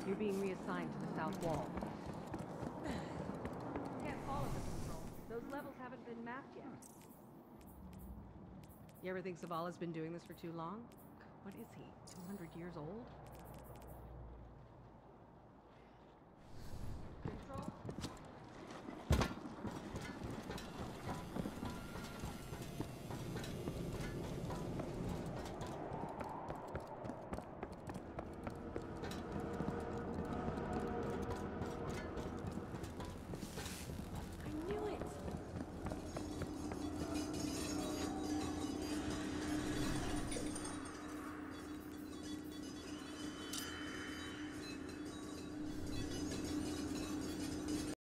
You're being reassigned to the south wall. Can't follow the control. Those levels haven't been mapped yet. You ever think Zavala's been doing this for too long? What is he, 200 years old?